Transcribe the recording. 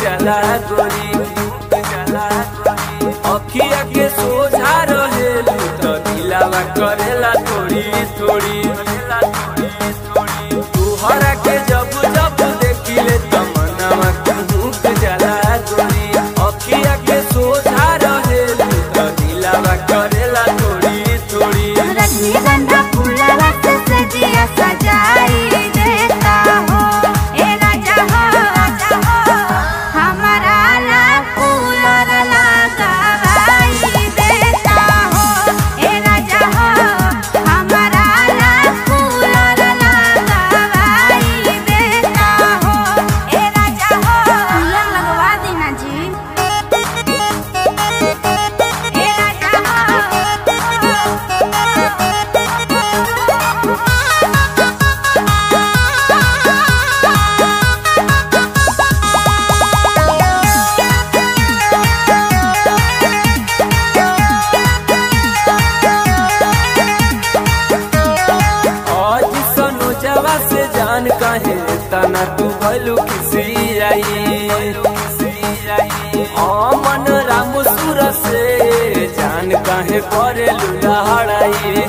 जला गोरी अखिया के सोझा रहेलू तो दिलावा करेला थोड़ी थोड़ी तुहरा के जब जब देखिले तमन्नावा कुहुक जला गोरी अखिया के सोझा रहेलू तो दिलावा करेला थोड़ी थोड़ी रजनीगंधा फूलवा से सजिया सजाई देता हो ए राजा हो हमारा ला फूलर लगाई देता हो ए राजा हो हमारा ला फूलर लगाई देता हो ए राजा हो फूलर लगवा देना जी ए राजा से जान कहे तना तू भलू किसी आई मन राम सुर से जान कहे करे लुड़ाई